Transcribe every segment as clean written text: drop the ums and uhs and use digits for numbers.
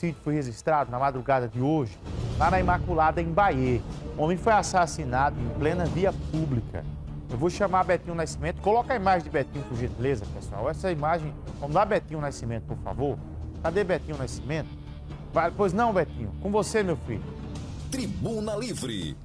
homicídio foi registrado na madrugada de hoje, lá na Imaculada, em Bahia. O homem foi assassinado em plena via pública. Eu vou chamar Betinho Nascimento. Coloca a imagem de Betinho, por gentileza, pessoal. Essa imagem... Vamos lá, Betinho Nascimento, por favor. Cadê Betinho Nascimento? Vai, pois não, Betinho. Com você, meu filho. Tribuna Livre.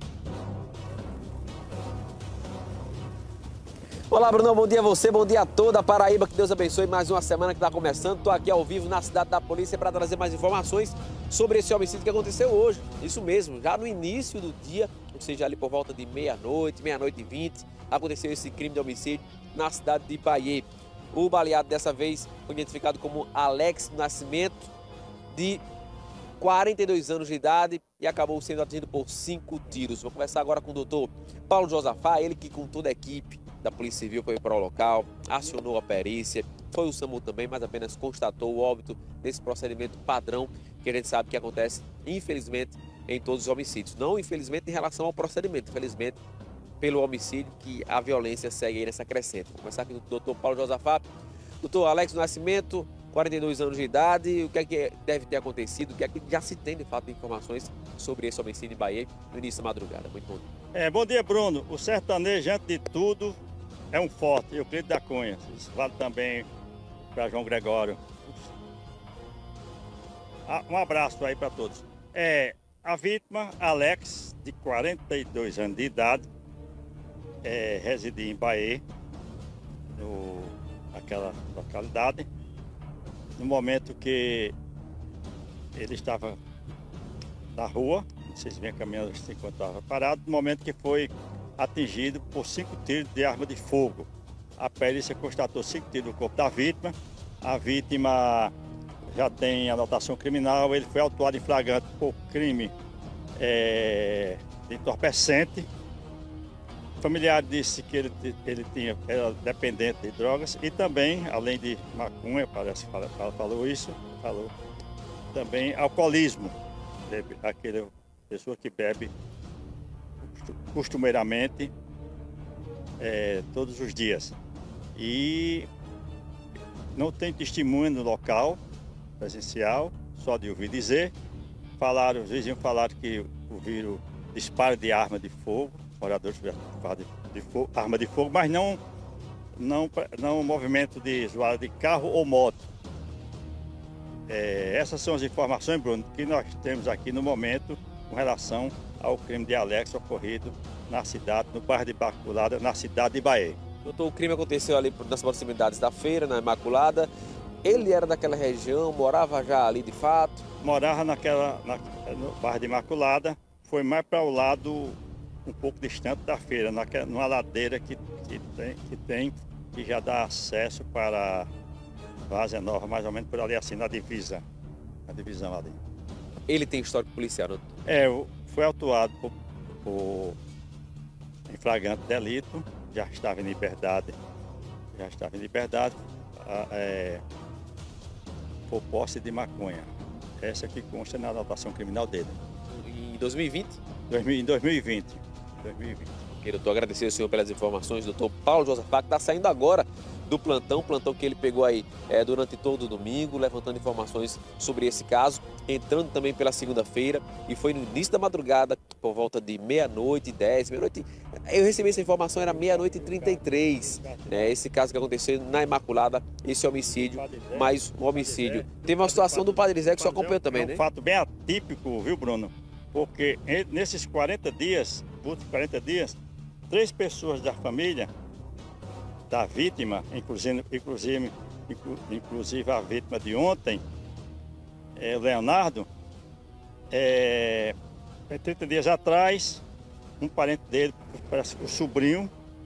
Olá, Brunão, bom dia a você, bom dia a toda a Paraíba, que Deus abençoe mais uma semana que está começando. Estou aqui ao vivo na cidade da polícia para trazer mais informações sobre esse homicídio que aconteceu hoje. Isso mesmo, já no início do dia, ou seja, ali por volta de meia-noite, meia-noite e 20, aconteceu esse crime de homicídio na cidade de Bahia. O baleado dessa vez foi identificado como Alex Nascimento, de 42 anos de idade, e acabou sendo atingido por 5 tiros. Vou conversar agora com o doutor Paulo Josafá, ele que com toda a equipe da Polícia Civil foi para o local, acionou a perícia, foi o SAMU também, mas apenas constatou o óbito desse procedimento padrão que a gente sabe que acontece, infelizmente, em todos os homicídios. Não, infelizmente, em relação ao procedimento, infelizmente, pelo homicídio, que a violência segue aí nessa crescente. Vou começar aqui com o doutor Paulo Josafá. Doutor Alex Nascimento, 42 anos de idade, o que é que deve ter acontecido, o que é que já se tem, de fato, de informações sobre esse homicídio em Bahia no início da madrugada? Muito bom dia. Bom dia, Bruno. O sertanejo, antes de tudo, é um forte, Euclides da Cunha. Isso vale também para João Gregório. Um abraço aí para todos. A vítima, Alex, de 42 anos de idade, residia em Bahia, naquela localidade. No momento que ele estava na rua, não sei se vinha caminhando, se encontrava parado, no momento que foi atingido por 5 tiros de arma de fogo. A perícia constatou 5 tiros no corpo da vítima. A vítima já tem anotação criminal, ele foi autuado em flagrante por crime de entorpecente. O familiar disse que ele era dependente de drogas e também, além de maconha, parece que falou também alcoolismo. Aquela pessoa que bebe costumeiramente todos os dias. E não tem testemunho no local presencial, só de ouvir dizer. Os vizinhos falaram que ouviram disparo de arma de fogo, moradores de arma de fogo, mas não movimento de usuário de carro ou moto. Essas são as informações, Bruno, que nós temos aqui no momento com relação ao crime de Alex ocorrido na cidade, no bairro de Imaculada, na cidade de Bahia. Doutor, o crime aconteceu ali nas proximidades da feira, na Imaculada. Ele era daquela região, morava já ali de fato? Morava no bairro de Imaculada, foi mais para o lado um pouco distante da feira, numa ladeira que já dá acesso para Várzea Nova, mais ou menos por ali assim, na divisão ali. Ele tem histórico policial, doutor? Foi autuado em flagrante delito, já estava em liberdade, por posse de maconha. Essa que consta na anotação criminal dele. Em 2020? Em 2020. Ok, doutor, agradecer ao senhor pelas informações, doutor Paulo Josafá, que está saindo agora do plantão que ele pegou aí durante todo o domingo, levantando informações sobre esse caso, entrando também pela segunda-feira, e foi no início da madrugada, por volta de meia-noite, 10, meia-noite, eu recebi essa informação, era meia-noite e 33, né, esse caso que aconteceu na Imaculada, esse homicídio, mais um homicídio. Teve uma situação do Padre Zé que o senhor acompanhou também, né? É um fato bem atípico, viu, Bruno? Porque nesses 40 dias, 3 pessoas da família da vítima, inclusive a vítima de ontem, Leonardo, 30 dias atrás, um parente dele, parece que o sobrinho,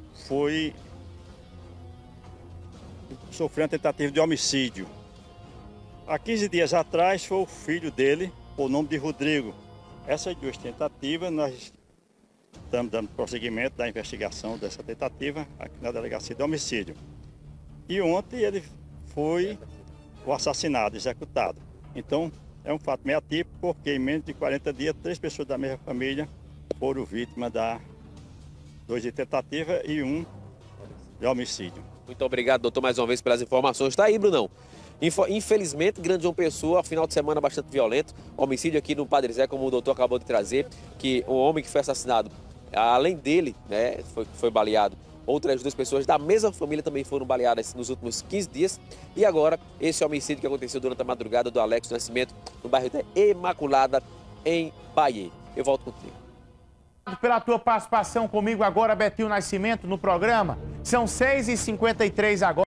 sofreu uma tentativa de homicídio. Há 15 dias atrás foi o filho dele, por nome de Rodrigo. Essas 2 tentativas, nós estamos dando prosseguimento da investigação dessa tentativa aqui na Delegacia de Homicídio. E ontem ele foi assassinado, executado. Então, é um fato meio atípico, porque em menos de 40 dias, 3 pessoas da mesma família foram vítimas 2 de tentativa e 1 de homicídio. Muito obrigado, doutor, mais uma vez pelas informações. Está aí, Brunão. Infelizmente, Grande João Pessoa, final de semana bastante violento. Homicídio aqui no Padre Zé, como o doutor acabou de trazer, que um homem que foi assassinado, além dele, né, foi baleado. Outras 2 pessoas da mesma família também foram baleadas nos últimos 15 dias. E agora, esse homicídio que aconteceu durante a madrugada do Alex Nascimento, no bairro da Imaculada, em Bahia. Eu volto contigo. Pela tua participação comigo agora, Betinho Nascimento, no programa. São 6h53 agora.